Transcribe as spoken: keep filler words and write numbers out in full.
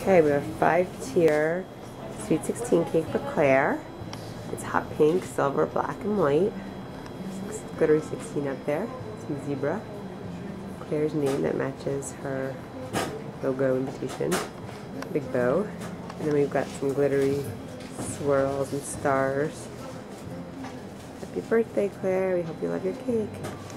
Okay, we have a five-tier Sweet sixteen cake for Claire. It's hot pink, silver, black, and white. Six, glittery sixteen up there. Some zebra. Claire's name that matches her logo invitation. Big bow. And then we've got some glittery swirls and stars. Happy birthday, Claire. We hope you love your cake.